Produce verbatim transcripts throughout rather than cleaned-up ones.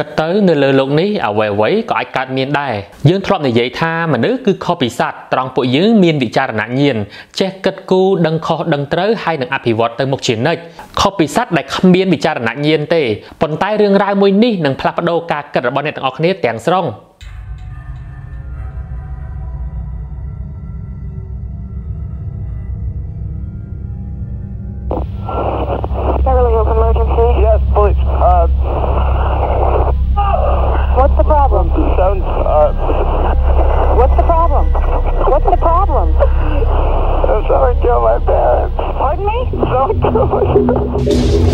Cất tới nơi lơ lục ní ở về vấy có ai cắt miền đài dương thọp này dạy tha mà nữ cứ kho bị sạt trong bộ dương miền bị cha nạn nhiên che cất cu đằng kho đằng tới hai đằng áp vọt tới một chiến này kho bị sạt đại khăm miền bị cha nạn nhiên tê phần tay riêng ra môi ní đằng plap đô ca cất ở bên này tầng ọc nét tiếng song Yes, please. Uh, What's the problem? Sounds, uh... What's the problem? What's the problem? Someone killed my parents. Pardon me? Someone killed my parents.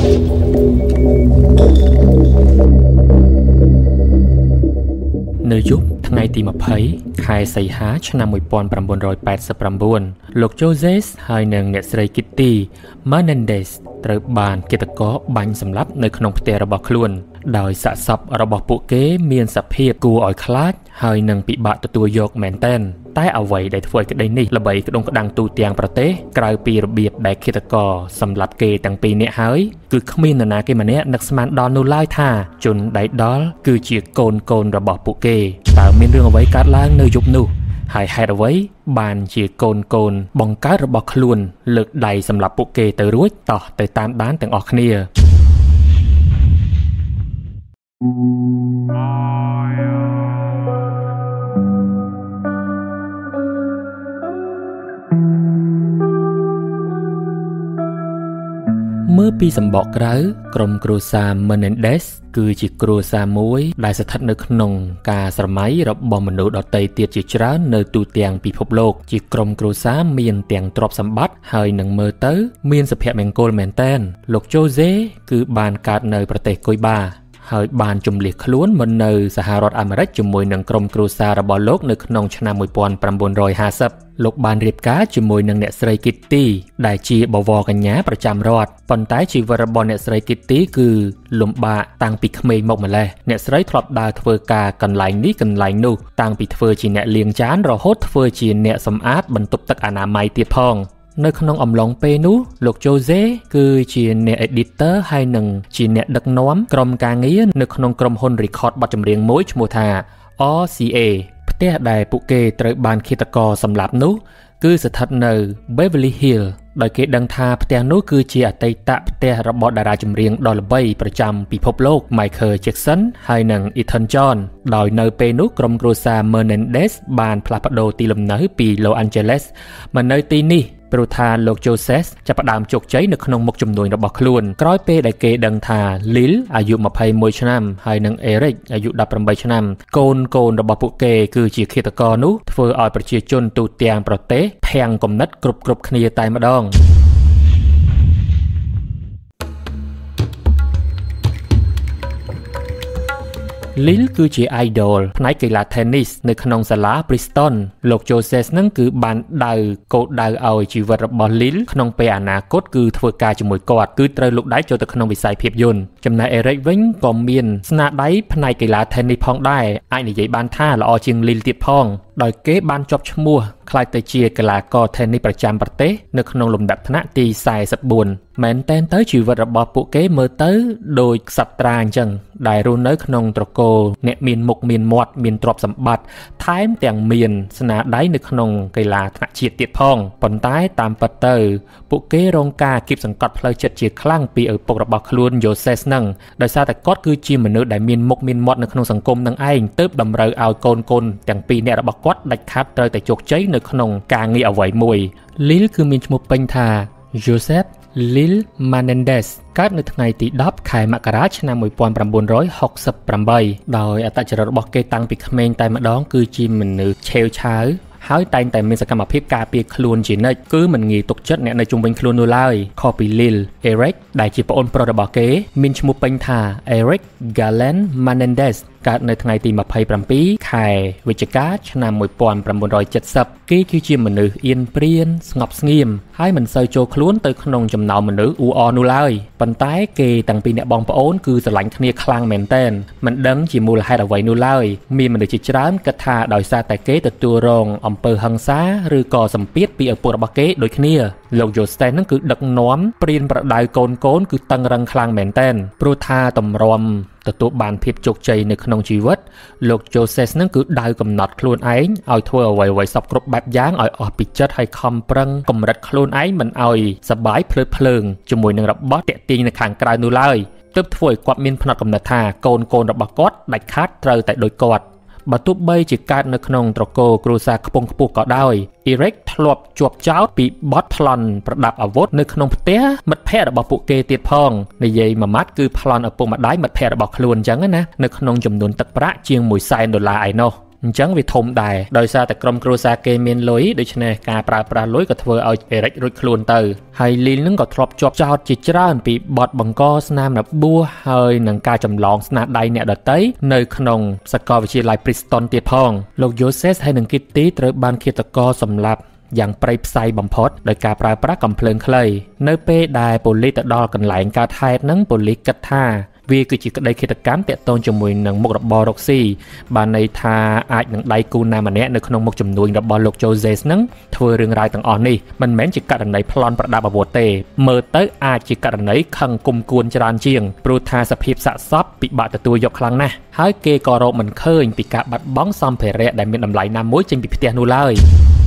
នៅយុគថ្ងៃទី20ខែសីហាឆ្នាំnineteen eighty-nineលោក Joseph ហើយនិងអ្នកស្រី Kitty Menendez ត្រូវបានឃាតករបាញ់សម្លាប់នៅក្នុងផ្ទះរបស់ខ្លួនដោយសាកសពរបស់ពួកគេមានសភាពគួរឲ្យខ្លាចហើយនឹងពិបាកទទួលយកមែនទែនតែអ្វីដែលធ្វើឲ្យក្តីនេះល្បីក្តងក្តាំងទូទាំងប្រទេសក្រៅពីរបៀបដែលឃាតករសម្លាប់គេទាំងពីរនាក់ហើយគឺគ្មាននរណាគេម្នាក់នឹកស្មានដល់នោះឡើយថាជនដៃដល់គឺជាកូនកូនរបស់ពួកគេតើមានរឿងអ្វីកើតឡើងនៅយប់នោះហើយហេតុអ្វីបានជាកូនកូនបង្កើតរបស់ខ្លួនលើកដៃសម្លាប់ពួកគេទៅរួចតោះទៅតាមដានទាំងអស់គ្នាមើលពីសម្បកក្រៅក្រុមគ្រួសារ Menendez គឺជាគ្រួសារមួយដែលស្ថិតនៅក្នុងការស្រមៃរបស់មនុស្សដទៃទៀតជាច្រើននៅទូទាំងពិភពលោកជាក្រុមគ្រួសារមានទាំងទ្រព្យសម្បត្តិហើយនឹងមើលទៅមានសុភមង្គលមែនទែនលោក Jose គឺបានកើតនៅប្រទេសគុយបាហើយបានជម្លៀសខ្លួនមកនៅសហរដ្ឋអាមេរិកជាមួយនឹងក្រុមគ្រួសាររបស់លោកនៅក្នុងឆ្នាំnineteen fiftyលោកបានរៀបការជាមួយនឹងអ្នកស្រី Kitty ដែលជាបវរកញ្ញាប្រចាំរដ្ឋប៉ុន្តែជីវិតរបស់អ្នកស្រី Kitty គឺលំបាកតាំងពីក្មេងមកម្ល៉េះអ្នកស្រីធ្លាប់ដើរធ្វើការកន្លែងនេះកន្លែងនោះតាំងពីធ្វើជាអ្នកលាងចានរហូតធ្វើជាអ្នកសម្អាតបន្ទប់ទឹកអនាម័យទៀតផងនៅក្នុងអំឡុងពេលនោះលោក Jose គឺជាអ្នក editor ហើយនឹងជាអ្នកដឹកនាំក្រុមការងារនៅក្នុងក្រុមហ៊ុន record បទចម្រៀងមួយឈ្មោះថា R C A ផ្ទះដែលពួកគេត្រូវបានឃាតករសម្លាប់នោះគឺស្ថិតនៅ Beverly Hills ដោយគេដឹងថាផ្ទះនោះគឺជាអតីតផ្ទះរបស់តារាចម្រៀងដ៏ល្បីប្រចាំពិភពលោក Michael Jackson ហើយនិង Elton John ដោយនៅពេលនោះក្រុមគ្រួសារ Menendez បានផ្លាស់ប្ដូរទីលំនៅពី Los Angeles មកនៅទីនេះព្រោះថាលោក Joseph ចាប់ផ្ដើមជោគជ័យនៅក្នុងមុខជំនួញរបស់ខ្លួនក្រោយពេលដែលគេដឹងថា Lil អាយុtwenty-oneឆ្នាំហើយនិង Eric អាយុeighteenឆ្នាំកូនកូនរបស់ពួកគេគឺជាឃាតករនោះធ្វើឲ្យប្រជាជនទូទាំងប្រទេសភាំងគំនិតគ្រប់គ្រប់គ្នាតែម្ដងLil គឺជា idol ផ្នែកកីឡា tennis នៅក្នុងសាលា Princeton លោក Joseph នឹងគឺបានដៅកោតដៅឲ្យជីវិតរបស់ Lil ក្នុងពេលអនាគតគឺធ្វើការជាមួយគាត់គឺត្រូវលូកដៃចូលទៅក្នុងវិស័យភាពយន្តចំណែក Eric វិញក៏មានស្នាដៃផ្នែកកីឡា tennis ផងដែរអាចនិយាយបានថាល្អជាង Lil ទៀតផងដោយគេបានជាប់ឈ្មោះខ្លាចទៅជាកីឡាករ tennis ប្រចាំប្រទេសនៅក្នុងលំដាប់ថ្នាក់ទីforty-fourមែនតែនទៅជីវិតរបស់ពួកគេមើលទៅដូចក្សត្រាអញ្ចឹងដែលរស់នៅក្នុងត្រកូលអ្នកមានមុខមានមាត់មានទ្រព្យសម្បត្តិថែមទាំងមានស្នាដៃនៅក្នុងកីឡាថ្នាក់ជាតិទៀតផងប៉ុន្តែតាមពិតទៅពួកគេរងការគៀបសង្កត់ផ្លូវចិត្តជាខ្លាំងពីឪពុករបស់ខ្លួន Joseph នឹងដោយសារតែគាត់គឺជាមនុស្សដែលមានមុខមានមាត់នៅក្នុងសង្គមនឹងឯងទើបតម្រូវឲ្យកូនកូនទាំងពីរនាក់របស់គាត់ដាច់ខាតត្រូវតែជោគជ័យនៅក្នុងការងារអ្វីមួយ Lil គឺមានឈ្មោះពេញថា Joseph Lil Menendez កើតនៅថ្ងៃទីtenខែមករាឆ្នាំnineteen sixty-eightដោយអត្តចរិតរបស់គេតាំងពីក្មេងតែម្ដងគឺជាមនុស្សឆេវឆាវហើយតែងតែមានសកម្មភាពការពារខ្លួនជានិច្ចគឺមិនងាយទុកចិត្តអ្នកនៅជុំវិញខ្លួននោះឡើយខុសពី Lil Eric ដែលជាប្អូនប្រុសរបស់គេមានឈ្មោះពេញថា Eric Galen Menendez កើតនៅថ្ងៃទីtwenty-sevenខែវិច្ឆិកាឆ្នាំnineteen seventyគេគឺជាមនុស្សអៀនព្រានស្ងប់ស្ងៀមហើយមិនសូវចូលខ្លួនទៅក្នុងចំណោមមនុស្សអ៊ូអរនោះឡើយប៉ុន្តែគេទាំងពីរអ្នកបងប្អូនគឺស្រឡាញ់គ្នាខ្លាំងមែនទែនមិនដឹងជាមូលហេតុអ្វីនោះឡើយមានមនុស្សជាច្រើនគិតថាដោយសារតែគេទទួលរងអំពើហិង្សាឬក៏សម្ពាធពីឪពុករបស់គេដូចគ្នាលោក Joseph ហ្នឹងគឺដឹកនាំព្រានប្រដៅកូនកូនគឺតឹងរឹងខ្លាំងមែនទែនព្រោះថាតម្រាំទទួលបានភាពជោគជ័យនៅក្នុងជីវិតលោក Joseph ហ្នឹងគឺដៅកំណត់ខ្លួនឯងឲ្យធ្វើអ្វីៗសពគ្រប់បែបយ៉ាងឲ្យអស់ពីចិត្តហើយខំប្រឹងកម្រិតខ្លួនឯងមិនឲ្យសបាយភ្លើតភ្លើងជាមួយនឹងរបស់តាក់ទាញនៅខាងក្រៅនោះឡើយទើបធ្វើឲ្យគាត់មានផ្នត់កំណត់ថាកូនកូនរបស់គាត់ដាច់ខាតត្រូវតែដូចគាត់បើទោះបីជាកើតនៅក្នុងត្រកូលគ្រួសារខ្ពង់ខ្ពស់ក៏ដោយ Eric ធ្លាប់ជាប់ចោទពីបទប្លន់ប្រដាប់អាវុធនៅក្នុងផ្ទះមិត្តភ័ក្តិរបស់ពួកគេទៀតផងនិយាយមួយម៉ាត់គឺប្លន់ឪពុកម្ដាយមិត្តភ័ក្តិរបស់ខ្លួនអញ្ចឹងណានៅក្នុងចំនួនទឹកប្រាក់ជាងមួយសែនដុល្លារឯណោះអញ្ចឹងវាធំដែរដោយសារតែក្រុមគ្រួសារគេមានលុយដូច្នេះការប្រើប្រាស់លុយក៏ធ្វើឲ្យ Eric រួចខ្លួនទៅហើយ Lil នឹងក៏ធ្លាប់ជាប់ចោទជាច្រើនពីបទបង្កស្នាមរបួសហើយនឹងការចម្លងស្នាដៃអ្នកដទៃនៅក្នុងសាកលវិទ្យាល័យ Princeton ទៀតផងលោក Joseph ហើយនឹង Kitty ត្រូវបានឃាតករសម្លាប់យ៉ាងប្រៃផ្សៃបំផុតដោយការប្រើប្រាស់កំភ្លើងខ្លីនៅពេលដែលប៉ូលីសទៅដល់កន្លែងកើតហេតុហ្នឹងប៉ូលីសគិតថាវាគឺជាក្តីឃាតកម្មទាក់ទងជាមួយនឹងមុខរបររកស៊ីបានន័យថាអាចនឹងដៃគូណាម្នាក់នៅក្នុងមុខជំនួញរបស់លោក Joseph ហ្នឹងធ្វើរឿងរ៉ាវទាំងអស់នេះមិនមែនជាករណីប្លន់ប្រដាប់អាវុធទេមើលទៅអាចជាករណីខឹងគុំគួនច្រើនជាងព្រោះថាសភាពសាកសពពិបាកទទួលយកខ្លាំងណាស់ហើយគេក៏រកមិនឃើញពីការបាត់បង់សម្ភារៈដែលមានតម្លៃណាមួយចេញពីផ្ទះនោះឡើយ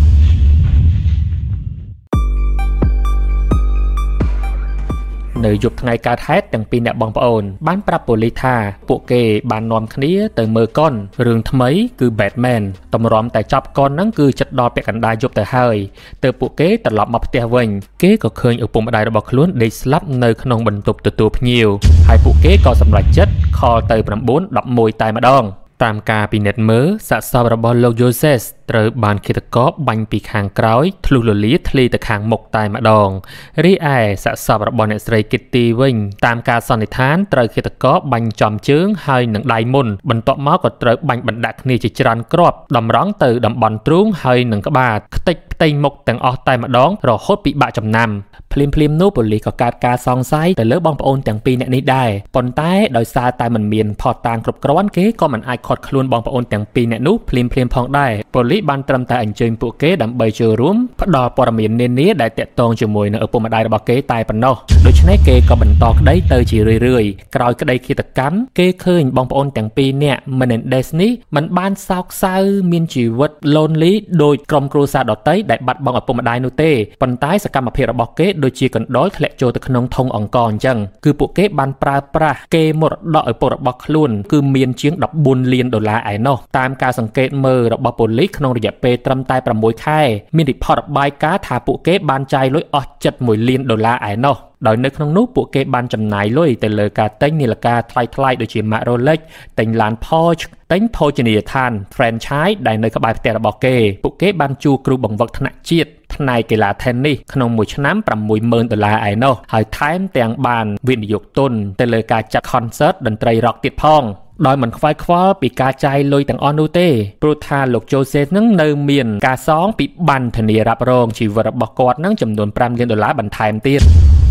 នៅយប់ថ្ងៃកើតហេតុទាំងពីរអ្នកបងប្អូនបានប្រាប់ប៉ូលីសថាពួកគេបាននាំគ្នាទៅមើលកុនរឿងថ្មីគឺ Batman តម្រាំតែចាប់កុនហ្នឹងគឺចិត្តដល់ពាក់កណ្ដាលយប់ទៅហើយទើបពួកគេត្រឡប់មកផ្ទះវិញគេក៏ឃើញឪពុកម្ដាយរបស់ខ្លួនដេកស្លាប់នៅក្នុងបន្ទប់ទទួលភ្ញៀវហើយពួកគេក៏សម្រេចចិត្តខលទៅ៩ ១១តែម្ដងតាមការពិនិត្យមើលសាកសពរបស់លោក Joseph ត្រូវបានឃាតករបាញ់ពីខាងក្រោយធ្លុះលលាធ្លាយទៅខាងមុខតែម្ដងរីឯសាកសពរបស់អ្នកស្រី Kitty វិញតាមការសន្និដ្ឋានត្រូវឃាតករបាញ់ចំជើងហើយនឹងដៃមុនបន្ទាប់មកក៏ត្រូវបាញ់បណ្ដាក់គ្នាជាច្រើនគ្រាប់តម្រង់ទៅតំបន់ទ្រូងហើយនឹងក្បាលខ្ទេចផ្ទៃមុខទាំងអស់តែម្ដងរហូតពិបាកចំណាំភ្លាមភ្លាមនោះប៉ូលីសក៏កើតការសង្ស័យទៅលើបងប្អូនទាំងពីរនាក់នេះដែរប៉ុន្តែដោយសារតែមិនមានភស្តុតាងគ្រប់គ្រាន់គេក៏មិនអាចឃាត់ខ្លួនបងប្អូនទាំងពីរនាក់នោះភ្លាមភ្លាមផងដែរប៉ូលីសបានត្រឹមតែអញ្ជើញពួកគេដើម្បីចូលរួមផ្ដល់ព័ត៌មាននានាដែលទាក់ទងជាមួយនឹងឪពុកម្ដាយរបស់គេតែប៉ុណ្ណោះដូច្នេះគេក៏បន្តក្តីទៅជារឿយរឿយក្រោយក្តីឃាតកម្មគេឃើញបងប្អូនទាំងពីរនាក់ Menendez នេះមិនបានសោកសៅមានជីវិត lonely ដោយក្រុមគ្រួសារដទៃដែលបាត់បង់ឪពុកម្ដាយនោះទេប៉ុន្តែសកម្មភាពរបស់គេដូចជាកណ្ដុរធ្លាក់ចូលទៅក្នុងធុងអង្ករអញ្ចឹងគឺពួកគេបានប្រើប្រាស់គេមរតកឪពុករបស់ខ្លួនគឺមានជាងដប់បួនលានដុល្លារឯណោះតាមការសង្កេតមើលរបស់ប៉ូលីសក្នុងរយៈពេលត្រឹមតែប្រាំមួយខែមានរីផតរបាយការណ៍ថាពួកគេបានចាយលុយអស់ជិតមួយលានដុល្លារឯណោះដោយនៅក្នុងនោះពួកគេបានចំណាយលុយទៅលើការទិញនាឡិកាថ្លៃៗដូចជា ម៉ាក Rolex ទិញឡាន Porsche ទិញភោជនីយដ្ឋាន franchise ដែលនៅក្បែរផ្ទះរបស់គេពួកគេបានជួលគ្រូបង្វឹកថ្នាក់ជាតិផ្នែកកីឡា tennis ក្នុងមួយឆ្នាំប្រាំមួយម៉ឺនដុល្លារឯណោះហើយថែមទាំងបានវិនិយោគទុនទៅលើការចាត់ concert តន្ត្រី rock ទៀតផងដោយមិនខ្វាយខ្វល់ពីការចាយលុយទាំងអស់នោះទេព្រោះថាលោក Joseph នឹងនៅមានការសងពីប័ណ្ណធានារ៉ាប់រងជីវិតរបស់គាត់នឹងចំនួនប្រាំលានដុល្លារបន្ថែមទៀត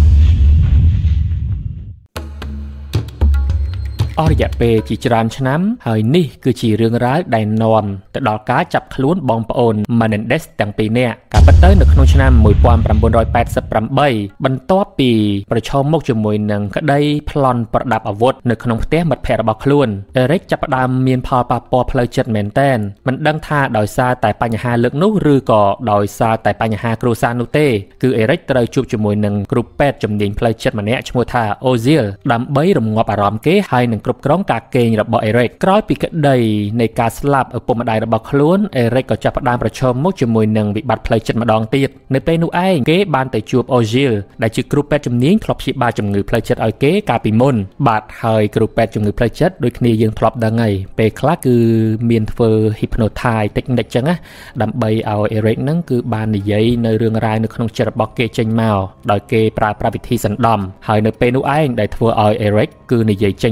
អស់រយៈពេលជាច្រើនឆ្នាំហើយនេះគឺជារឿងរ៉ាវដែលនាំទៅដល់ការចាប់ខ្លួនបងប្អូន Menendez ទាំងពីរនាក់ការពិតទៅនៅក្នុងឆ្នាំmột nghìn chín trăm tám mươi támបន្ទាប់ពីប្រឈមមុខជាមួយនឹងក្តីប្លន់ប្រដាប់អាវុធនៅក្នុងផ្ទះមិត្តភ័ក្តិរបស់ខ្លួន Eric ចាប់ផ្ដើមមានផលប៉ះពាល់ផ្លូវចិត្តមែនទែនមិនដឹងថាដោយសារតែបញ្ហាលើកនោះឬក៏ដោយសារតែបញ្ហាគ្រួសារនោះទេគឺ Eric ត្រូវជួបជាមួយនឹងគ្រូពេទ្យជំនាញផ្លូវចិត្តម្នាក់ឈ្មោះថា Ozil ដើម្បីរងាប់អារម្មណ៍គេហើយនឹងគ្រប់គ្រងការគេងរបស់ Eric ក្រោយពីក្តីនៃការស្លាប់ឪពុកម្ដាយរបស់ខ្លួន Eric ក៏ចាប់ផ្ដើមប្រឈមមុខជាមួយនឹងវិបត្តិផ្លូវចិត្តម្ដងទៀតនៅពេលនោះឯងគេបានទៅជួប Ozil ដែលជាគ្រូពេទ្យជំនាញធ្លាប់ព្យាបាលជំងឺផ្លូវចិត្តឲ្យគេកាលពីមុនបាទហើយគ្រូពេទ្យជំងឺផ្លូវចិត្តដូចគ្នាយើងធ្លាប់ដឹងហើយពេលខ្លះគឺមានធ្វើ hypnotize technique ចឹងណាដើម្បីឲ្យ Eric ហ្នឹងគឺបាននិយាយនៅរឿងរ៉ាវនៅក្នុងចិត្តរបស់គេចេញមកដោយគេប្រើប្រាស់វិធីសណ្ដំហើយនៅពេលនោះឯងដែលធ្វើឲ្យ Eric គឺនិយាយចេញទាំងអ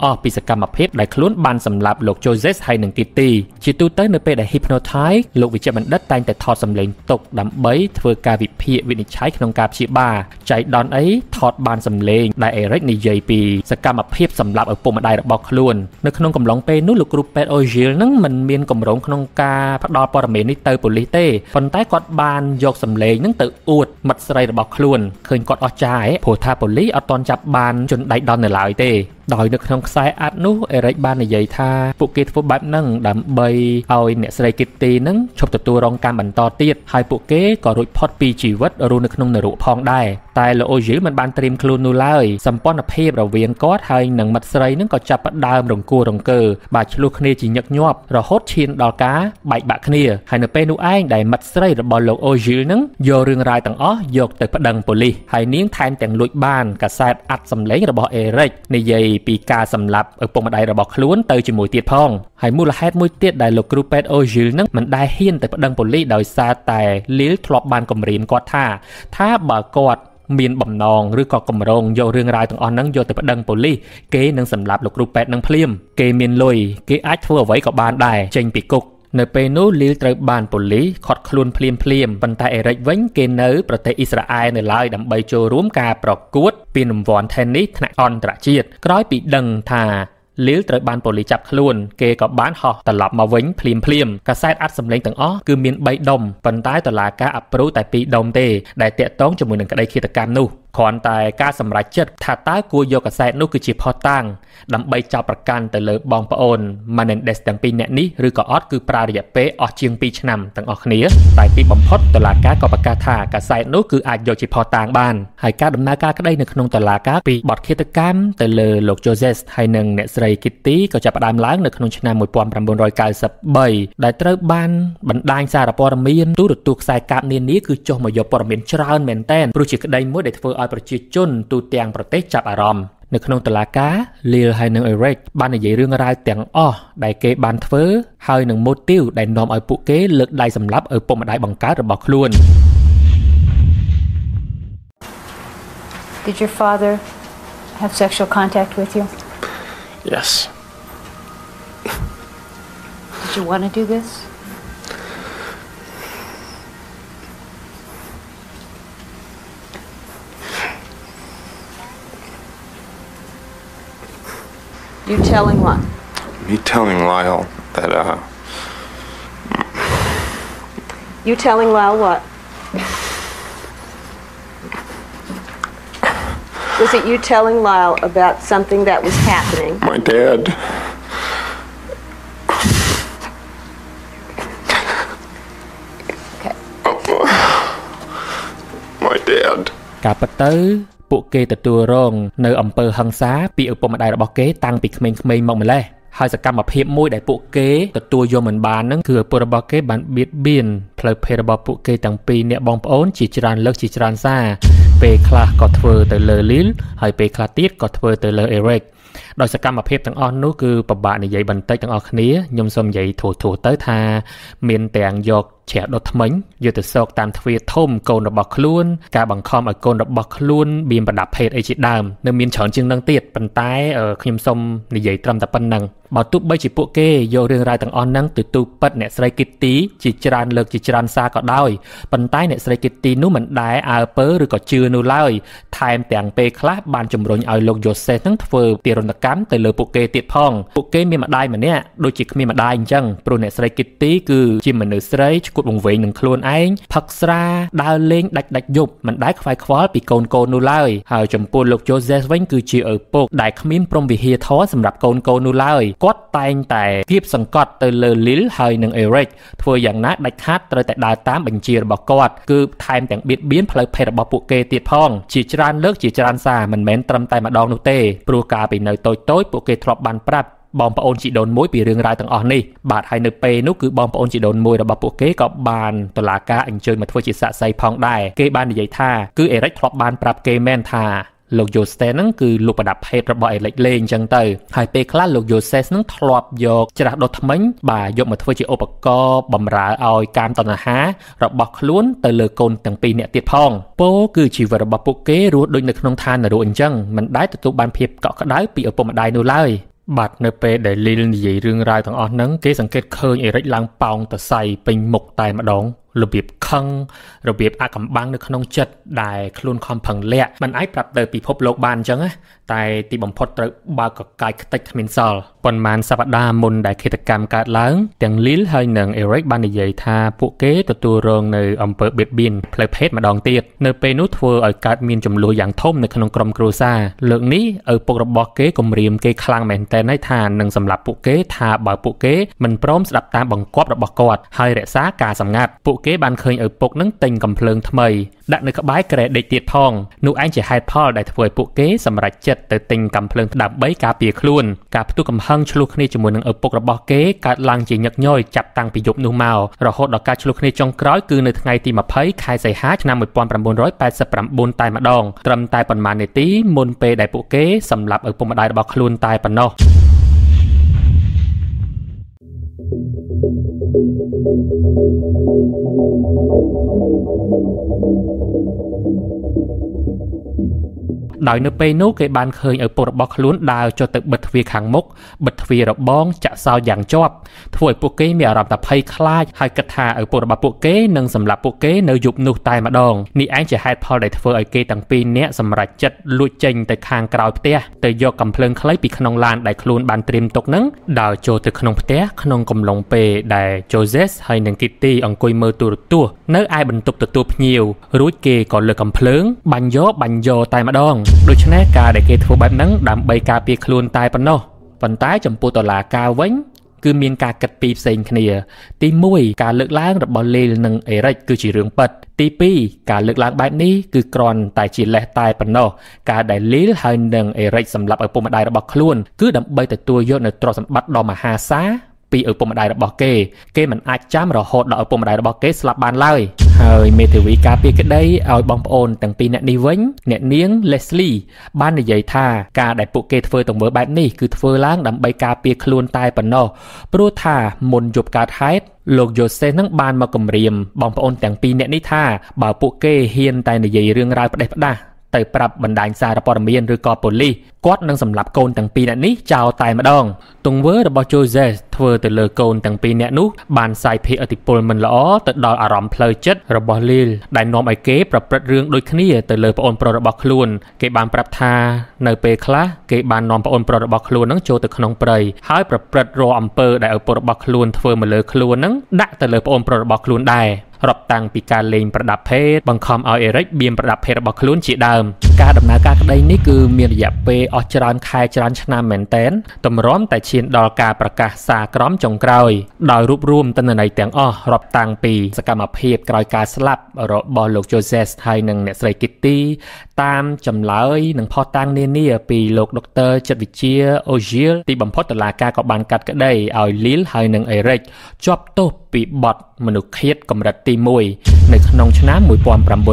ស់ពីសកម្មភាពដែលខ្លួនបានសម្លាប់លោក Joseph ហើយនិង Kitty ជាទូទៅនៅពេលដែល hypnotize លោកវិជ្ជបណ្ឌិតតែងតែថតសម្លេងទុកដើម្បីធ្វើការវិភាគវិនិច្ឆ័យក្នុងការព្យាបាលចៃដន្យអីថតបានសម្លេងដែល Eric និយាយពីសកម្មភាពសម្លាប់ឪពុកម្ដាយរបស់ខ្លួននៅក្នុងកំឡុងពេលនោះលោកគ្រូពេទ្យ O'Gill នឹងមិនមានកម្រងក្នុងការផ្ដល់ព័ត៌មាននេះទៅប៉ូលីសទេប៉ុន្តែគាត់បានយកសម្លេងនឹងទៅអួតមិត្តស្រីរបស់ខ្លួនឃើញគាត់អស់ចាយព្រោះថាប៉ូលីសអត់ទាន់ចាប់បានជនដៃដន្យនៅឡើយទេដោយនៅក្នុងខ្សែអាត់នោះ Eric បាននិយាយថាពួកគេធ្វើបែបហ្នឹងដើម្បីឲ្យអ្នកស្រី Kitty នឹងឈប់ទទួលរងកម្មបន្តទៀតហើយពួកគេក៏រួចផុតពីជីវិតរស់នៅក្នុងនរកផងដែរតែលោក O'Gill មិនបានត្រៀមខ្លួននោះឡើយសម្ព័ន្ធភាពរវាងគាត់ហើយនិងមិត្តស្រីនឹងក៏ចាប់ផ្ដើមរង្គោះរង្គើបាទឆ្លោះគ្នាជាញឹកញាប់រហូតឈានដល់ការបែកបាក់គ្នាហើយនៅពេលនោះឯងដែលមិត្តស្រីរបស់លោក O'Gill នឹងយករឿងរ៉ាវទាំងអស់យកទៅប្តឹងប៉ូលីសហើយនាងថែមទាំងលួចបានកាសែតអាត់សម្លេងរបស់ Eric និយាយពីការសម្លាប់ឪពុកម្ដាយរបស់ខ្លួនទៅជាមួយទៀតផងហើយមូលហេតុមួយទៀតដែលលោកគ្រូពេទ្យ O'Gill នឹងមិនដែលហ៊ានទៅប្តឹងប៉ូលីសដោយសារតែ Lil ធ្លាប់បានគំរាមគាត់ថាថាបើគាត់មានបំណងឬក៏កម្រងយករឿងរ៉ាវទាំងអស់ហ្នឹងយកទៅប្តឹងប៉ូលីសគេនឹងសម្លាប់លោកគ្រូពេទ្យនឹងភ្លាមគេមានលុយគេអាចធ្វើអ្វីក៏បានដែរចេញពីគុកនៅពេលនោះ Lil ត្រូវបានប៉ូលីសឃាត់ខ្លួនភ្លាមភ្លាមប៉ុន្តែ Eric វិញគេនៅប្រទេសអ៊ីស្រាអែលនៅឡើយដើម្បីចូលរួមការប្រកួតពានរង្វាន់ Tennis ថ្នាក់អន្តរជាតិក្រោយពីដឹងថា Lil ត្រូវបានប៉ូលីសចាប់ខ្លួនគេក៏បានហោះត្រឡប់មកវិញភ្លាមភ្លាមកាសែតអាត់សម្លេងទាំងអស់គឺមានបីដុំប៉ុន្តែតុលាការអាប់ប្រូវតែពីរដុំទេដែលតាក់ទងជាមួយនឹងក្តីឃាតកម្មនោះគ្រាន់តែការសម្រេចចិត្តថាតើគួរយកកាសែតនោះគឺជាភស្តុតាងដើម្បីចាប់ប្រកាន់ទៅលើបងប្អូន Menendez ទាំងពីរនាក់នេះឬក៏អត់គឺប្រើរយៈពេលអស់ជាងពីរឆ្នាំទាំងអស់គ្នាតែទីបំផុតតុលាការក៏ប្រកាសថាកាសែតនោះគឺអាចយកជាភស្តុតាងបានហើយការដំណើរការក្តីនៅក្នុងតុលាការពីបទឃាតកម្មទៅលើលោក Joseph ហើយនិងអ្នកស្រី Kitty ក៏ចាប់ផ្ដើមឡើងនៅក្នុងឆ្នាំmột nghìn chín trăm chín mươi baដែលត្រូវបានបណ្ដាញសារព័ត៌មានទូរទស្សន៍ខ្សែកាបនានាគឺចុះមកយកព័ត៌មានច្រើនមែនទែនព្រោះជាក្តីមួយដែលធ្វើឲ្យប្រជាជនទូទាំងប្រទេសចាប់អារម្មណ៍នៅក្នុងតុលាការ Lil ហើយនិង Eric បាននិយាយរឿងរ៉ាវទាំងអស់ដែលគេបានធ្វើហើយនឹង motive ដែលនាំឲ្យពួកគេលើកដៃសម្លាប់ឪពុកម្ដាយបង្កើតរបស់ខ្លួន Did your father have sexual contact with you? Yes. Did you want to do this? You telling what? Me telling Lyle that, uh... You telling Lyle what? Was it you telling Lyle about something that was happening? My dad... Okay. My dad... ការពិតទៅពួកគេទទួលរងនៅអំពើហិង្សាពីឪពុកម្ដាយរបស់គេតាំងពីក្មេងៗមកម្ល៉េះហើយសកម្មភាពមួយដែលពួកគេទទួលយកមិនបានហ្នឹងគឺឪពុករបស់គេបានបៀតបៀនផ្លូវភេទរបស់ពួកគេទាំងពីរអ្នកបងប្អូនជាច្រើនលើកជាច្រើនសារពេលខ្លះក៏ធ្វើទៅលើ Lil ហើយពេលខ្លះទៀតក៏ធ្វើទៅលើ Eric ដោយសកម្មភាពទាំងអស់នោះគឺពិបាកនិយាយបន្តិចទាំងអស់គ្នាខ្ញុំសូមនិយាយធូរៗទៅថាមានទាំងយកជ្រះដុតថ្មិញយកទៅសោកតាមទ្វារធំកូនរបស់ខ្លួនការបង្ខំឲ្យកូនរបស់ខ្លួនបៀមប្រដាប់ភេទអីជាដើមនៅមានច្រើនជាងនឹងទៀតប៉ុន្តែខ្ញុំសូមនិយាយត្រឹមតែប៉ុណ្្នឹងបើទោះបីជាពួកគេយករឿងរ៉ាវទាំងអស់ហ្នឹងទៅទូពិតអ្នកស្រី Kitty ជាច្រើនលើកជាច្រើនសារក៏ដោយប៉ុន្តែអ្នកស្រី Kitty នោះមិនដែលអើពើឬក៏ជឿនោះឡើយថែមទាំងពេលខ្លះបានជំរុញឲ្យលោក Joseph ហ្នឹងធ្វើទារុណកម្មទៅលើពួកគេទៀតផងពួកគេមានម្ដាយម្នាក់ដូចជាគ្មានម្ដាយអញ្ចឹងព្រោះអ្នកស្រី Kitty គឺជាមនុស្សស្រីឈួតវង្វេងនឹងខ្លួនឯងផឹកស្រាដើរលេងដាច់ដាច់យប់មិនដែលខ្វាយខ្វល់ពីកូនកូននោះឡើយហើយចំពោះលោក Joseph វិញគឺជាឪពុកដែលគ្មានព្រំវិហារធម៌សម្រាប់កូនកូននោះឡើយគាត់តែងតែគៀបសង្កត់ទៅលើ Lil ហើយនិង Eric ធ្វើយ៉ាងណាដាច់ខាតត្រូវតែដើរតាមបញ្ជារបស់គាត់គឺថែមទាំងបៀតបៀនផ្លូវភេទរបស់ពួកគេទៀតផងជាច្រើនលើកជាច្រើនសារមិនមែនត្រឹមតែម្ដងនោះទេព្រោះកាលពីនៅតូចៗពួកគេធ្លាប់បានប្រាប់បងប្អូនជីដូនមួយពីរឿងរ៉ាវទាំងអស់នេះបាទហើយនៅពេលនោះគឺបងប្អូនជីដូនមួយរបស់ពួកគេក៏បានតុលាការអញ្ជើញមកធ្វើជាសាក្សីផងដែរគេបាននិយាយថាគឺ Eric ធ្លាប់បានប្រាប់គេមែនថាលោក Joseph ហ្នឹងគឺលោកប្រដាប់ភេទរបស់ Eric លេងអញ្ចឹងទៅហើយពេលខ្លះលោក Joseph ហ្នឹងធ្លាប់យកច្រាសដុតថ្មិញបាទយកមកធ្វើជាឧបករណ៍បម្រើឲ្យកាមតណ្ហារបស់ខ្លួនទៅលើកូនទាំងពីរនាក់ទៀតផងពោគឺជីវិតរបស់ពួកគេរស់ដូចនៅក្នុងឋាននរកអញ្ចឹងមិនដែលទទួលបានភាពកក់ក្ដៅពីឪពុកម្ដាយនោះឡើយបាទនៅពេលដែលលីលនិយាយរឿងរ៉ាវទាំងអស់ហ្នឹងគេសង្កេតឃើញអេរិចឡើងប៉ោងទៅសៃពេញមុខតែម្ដងរបៀបខឹងរបៀបអាកំបាំងនៅក្នុងចិត្តដែលខ្លួនខំប្រឹងលាក់មិនអាចប្រាប់ទៅពិភពលោកបានអញ្ចឹងណាតែទីបំផុតត្រូវបើកកកាយខ្ទេចគ្មានសល់ប៉ុន្មានសប្តាហ៍មុនដែលឃាតកម្មកើតឡើងទាំងលីលហើយនិងអេរិចបាននិយាយថាពួកគេទទួលរងនៅអំពើបៀតបៀនផ្លូវភេទម្ដងទៀតនៅពេលនោះធ្វើឲ្យកើតមានចំនួនយ៉ាងធំនៅក្នុងក្រុមគ្រួសារលើកនេះឪពុករបស់គេគំរាមគេខ្លាំងមែនទែនហើយថានឹងសម្លាប់ពួកគេថាបើពួកគេមិនព្រមស្ដាប់តាមបង្គាប់របស់គាត់ហើយរក្សាការសម្ងាត់ពួកគេបានឃើញឪពុកនឹងទិញកំភ្លើងថ្មីដាក់នៅក្បែរក្រែដេកទៀតផងនោះឯងជាហេតុផលដែលធ្វើឲ្យពួកគេសម្រេចចិត្តទៅទិញកំភ្លើងដើម្បីការពារខ្លួនការផ្ទុះកំហឹងឆ្លោះគ្នាជាមួយនឹងឪពុករបស់គេកើតឡើងជាញឹកញយចាប់តាំងពីយប់នោះមករហូតដល់ការឆ្លោះគ្នាចុងក្រោយគឺនៅថ្ងៃទី20ខែសីហាឆ្នាំnineteen eighty-nineតែម្ដងត្រឹមតែប៉ុន្មាននាទីមុនពេលដែលពួកគេសម្លាប់ឪពុកម្ដាយរបស់ខ្លួនតែប៉ុណ្ណោះដោយនៅពេលនោះគេបានឃើញឪពុករបស់ខ្លួនដើរចុះទៅបិទទ្វារខាងមុខបិទទ្វាររបងចាក់សោយ៉ាងជាប់ធ្វើឲ្យពួកគេមានអារម្មណ៍ថាភ័យខ្លាចហើយគិតថាឪពុករបស់ពួកគេនឹងសម្លាប់ពួកគេនៅយប់នោះតែម្ដងនេះឯងជាហេតុផលដែលធ្វើឲ្យគេទាំងពីរនាក់សម្រេចចិត្តលួចចេញទៅខាងក្រោយផ្ទះទៅយកកំភ្លើងខ្លីពីក្នុងឡានដែលខ្លួនបានត្រៀមទុកហ្នឹងដើរចូលទៅក្នុងផ្ទះក្នុងកំឡុងពេលដែល Joseph ហើយនិង Kitty អង្គុយមើលទូរទស្សន៍នៅឯបន្ទប់ទទួលភ្ញៀវរួចគេក៏លើកកំភ្លើងបាញ់យកបាញ់យកតែម្ដងដូច្នេះការដែលគេធ្វើបែបហ្នឹងដើម្បីការពារខ្លួនតែប៉ុណ្ណោះប៉ុន្តែចំពោះតុលាការវិញគឺមានការគិតពីរផ្សេងគ្នាទីមួយការលើកឡើងរបស់លេលនិងអេរិចគឺជារឿងពិតទីពីរការលើកឡើងបែបនេះគឺគ្រាន់តែជាលេសតែប៉ុណ្ណោះការដែលលេលហើយនិងអេរិចសម្លាប់ឪពុកម្ដាយរបស់ខ្លួនគឺដើម្បីទទួលយកនូវទ្រព្យសម្បត្តិដ៏មហាសាលពីឪពុកម្ដាយរបស់គេគេមិនអាចចាំរហូតដល់ឪពុកម្ដាយរបស់គេស្លាប់បានឡើយហើយមេធាវីការពារក្តីឲ្យបងប្អូនទាំងពីរអ្នកនេះវិញអ្នកនាង Leslie បាននិយាយថាការដែលពួកគេធ្វើទង្វើបែបនេះគឺធ្វើឡើងដើម្បីការពារខ្លួនតែប៉ុណ្ណោះព្រោះថាមុនយប់កើតហេតុលោក Joseph នឹងបានមកគំរាមបងប្អូនទាំងពីរអ្នកនេះថាបើពួកគេហ៊ានតែនិយាយរឿងរ៉ាវផ្ដេសផ្ដាសទៅប្រាប់បណ្ដាញសារព័ត៌មានឬក៏ប៉ូលីសគាត់នឹងសម្លាប់កូនទាំងពីរនាក់នេះចោលតែម្ដងទង្វើរបស់ Joseph ធ្វើទៅលើកូនទាំងពីរនាក់នោះបានសាយភាឥទ្ធិពលមិនល្អទៅដល់អារម្មណ៍ផ្លូវចិត្តរបស់ Lil ដែលនាំឲ្យគេប្រព្រឹត្តរឿងដូចគ្នាទៅលើប្អូនប្រុសរបស់ខ្លួនគេបានប្រាប់ថានៅពេលខ្លះគេបាននាំប្អូនប្រុសរបស់ខ្លួននឹងចូលទៅក្នុងព្រៃហើយប្រព្រឹត្តរាល់អំពើដែលឪពុករបស់ខ្លួនធ្វើមកលើខ្លួននឹងដាក់ទៅលើប្អូនប្រុសរបស់ខ្លួនដែររាប់តាំងពីការលេងប្រដាប់ភេទបង្ខំឲ្យអេរិចបៀមប្រដាប់ភេទរបស់ខ្លួនជាដើមការដំណើរការក្តីនេះគឺមានរយៈពេលអស់ច្រើនខែច្រើនឆ្នាំមែនទែនតម្រាំតែឈានដល់ការប្រកាសសារក្រមចុងក្រោយដោយរួបរวมទិន្នន័យទាំងអស់រាប់តាំងពីសកម្មភាពក្រោយការស្លាប់របស់លោក Joseph ហើយនិងអ្នកស្រី Kitty តាមចម្លើយនិងផុសតាំងនានាពីលោកដុកទ័រចិត្តវិទ្យា Ogiel ទីបំផុតតុលាការក៏បានកាត់ក្តីឲ្យ Lil ហើយនិង Eric ជាប់ទោសពីបទមនុស្សឃាតកម្រិតទីមួយនៅក្នុងឆ្នាំnineteen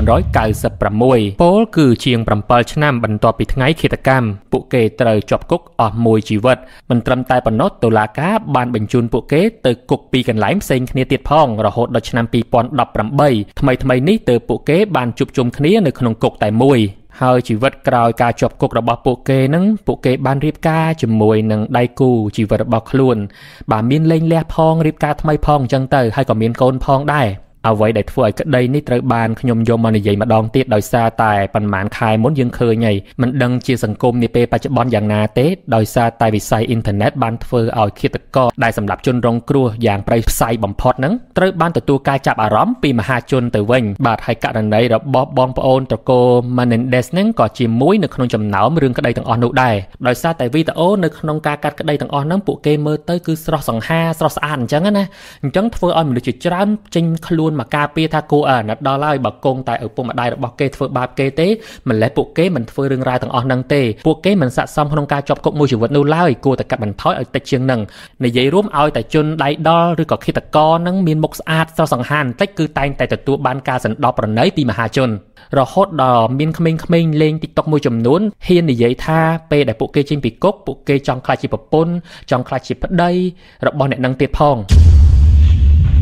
ninety-sixពោលគឺជាងsevenឆ្នាំបន្ទាប់ពីថ្ងៃឃាតកម្មពួកគេត្រូវជាប់គុកអស់មួយជីវិតមិនត្រឹមតែប៉ុណ្ណោះតុលាការបានបញ្ជូនពួកគេទៅគុកពីកន្លែងផ្សេងគ្នាទៀតផងរហូតដល់ឆ្នាំtwo thousand eighteenថ្មីថ្មីនេះទើបពួកគេបានជួបជុំគ្នានៅក្នុងគុកតែមួយហើយជីវិតក្រោយការជាប់គុករបស់ពួកគេនឹងពួកគេបានរៀបការជាមួយនឹងដៃគូជីវិតរបស់ខ្លួនបាទមានលេងលះផងរៀបការថ្មីផងអញ្ចឹងទៅហើយក៏មានកូនផងដែរអ្វីដែលធ្វើឲ្យក្តីនេះត្រូវបានខ្ញុំយកមកនិយាយម្ដងទៀតដោយសារតែប៉ុន្មានខែមុនយើងឃើញហើយមិនដឹងជាសង្គមនាពេលបច្ចុប្បន្នយ៉ាងណាទេដោយសារតែវិស័យអ៊ីនធឺណិតបានធ្វើឲ្យឃាតករដែលសម្រាប់ជនរងគ្រោះយ៉ាងប្រៃផ្សៃបំផុតហ្នឹងត្រូវបានទទួលការចាប់អារម្មណ៍ពីមហាជនទៅវិញបាទហើយករណីរបស់បងប្អូនត្រកូល Menendez ហ្នឹងក៏ជាមួយនៅក្នុងចំណោមរឿងក្តីទាំងអស់នោះដែរដោយសារតែវីដេអូនៅក្នុងការកាត់ក្តីទាំងអស់ហ្នឹងពួកគេមើលទៅគឺស្រស់សង្ហាស្រស់ស្អាតអញ្ចឹងណាអញ្ចឹងធ្វើឲ្យមនុស្សជាច្រើនចេញខ្លួនមកការពារថាគួរអាណិតដល់ហើយបើគង់តែឪពុកម្ដាយរបស់គេធ្វើបាបគេទេម្លេះពួកគេមិនធ្វើរឿងរ៉ាវទាំងអស់ហ្នឹងទេពួកគេមិនស័ក្តិសមក្នុងការជាប់គុកមួយជីវិតនោះឡើយគួរតែកាត់បន្ថយឲ្យតិចជាងហ្នឹងនិយាយរួមឲ្យតែជនដៃដល់ឬក៏ឃាតករហ្នឹងមានមុខស្អាតស្រស់សង្ហាបន្តិចគឺតែងតែទទួលបានការសណ្ដោះប្រណីពីមហាជនរហូតដល់មានក្មេងៗលេង TikTok មួយចំនួនហ៊ាននិយាយថាពេលដែលពួកគេចេញពីគុកពួកគេចង់ខ្លាចជាប្រពន្ធចង់ខ្លាចជាប្តីរបស់អ្នកនឹងទៀតផង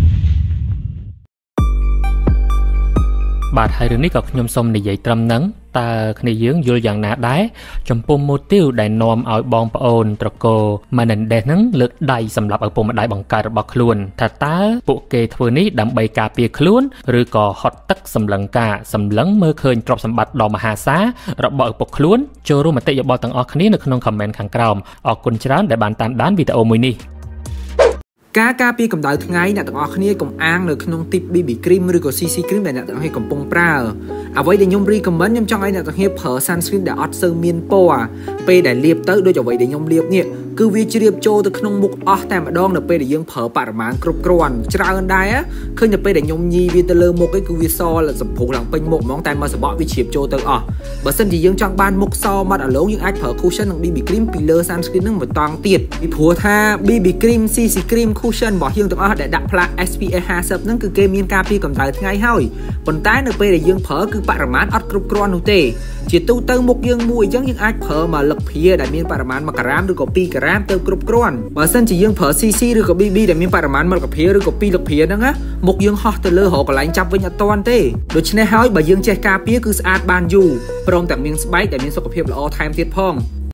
បាទហើយរឿងនេះក៏ខ្ញុំសូមនិយាយត្រឹមហ្នឹងតើគ្នាយើងយល់យ៉ាងណាដែរចំពោះ motive ដែលនាំឲ្យបងប្អូនត្រកូល Menendez ហ្នឹងលើកដៃសម្រាប់ឪពុកម្ដាយបង្កើតរបស់ខ្លួនថាតើពួកគេធ្វើនេះដើម្បីការពារខ្លួនឬក៏ហត់ទឹកសម្លឹងការសម្លឹងមើលឃើញទ្រព្យសម្បត្តិដ៏មហាសាលរបស់ឪពុកខ្លួនចូលរួមមតិយោបល់ទាំងអស់គ្នានៅក្នុង comment ខាងក្រោមអរគុណច្រើនដែលបានតាមដានវីដេអូមួយនេះការការពារកម្ដៅថ្ងៃអ្នកទាំងអស់គ្នាកុំអាងនៅក្នុង tip ប៊ី ប៊ី cream ឬក៏ xê xê cream ដែលអ្នកទាំងអស់គ្នាកំពុងប្រើអ្វីដែលខ្ញុំ recommend ខ្ញុំចង់ឲ្យអ្នកទាំងអស់គ្នាប្រើ sunscreen ដែលអត់សូវមានពណ៌ពេលដែលលាបទៅដូចអ្វីដែលខ្ញុំលាបនេះគឺវាជ្រាបចូលទៅក្នុងមុខអស់តែម្ដងនៅពេលដែលយើងប្រើបរិមាណគ្រប់គ្រាន់ច្រើនដែរឃើញតែពេលដែលខ្ញុំញីវាទៅលើមុខឯងគឺវាសសម្ពុះឡើងពេញមុខហ្មងតែមកសបកវាជ្រាបចូលទៅអស់បើសិនជាយើងចង់បានមុខសមាត់អាឡូងយើងអាចប្រើ cushion និង ប៊ី ប៊ី cream ពីលើ sunscreen ហ្នឹងបន្តទៀតពីព្រោះថា ប៊ី ប៊ី cream xê xê cream cushion របស់យើងទាំងអស់ដែលដាក់ផ្លាក เอส พี เอฟ ห้าสิบហ្នឹងគឺគេមានការពារកម្ដៅថ្ងៃហើយប៉ុន្តែនៅពេលដែលយើងប្រើគឺបរិមាណអត់គ្រប់គ្រាន់នោះទេជាទូទៅមុខយើងមួយអញ្ចឹងយើងអាចប្រើមកលឹកភៀដែលមានបរិមាណមួយក្រាមឬក៏ពីរក្រាមទៅគ្រប់គ្រាន់បើសិនជាយើងប្រើ xê xê ឬក៏ ប៊ី ប៊ី ដែលមានបរិមាណមួយលឹកភៀឬក៏ពីរលឹកភៀហ្នឹងណាមុខយើងហោះទៅលើរកកន្លែងចាប់វិញអត់ទាន់ទេដូច្នេះហើយបើយើងចេះការពារគឺស្អាតបានយូរព្រមទាំងមានស្បែកដែលមានសុខភាពល្អថែមទៀតផង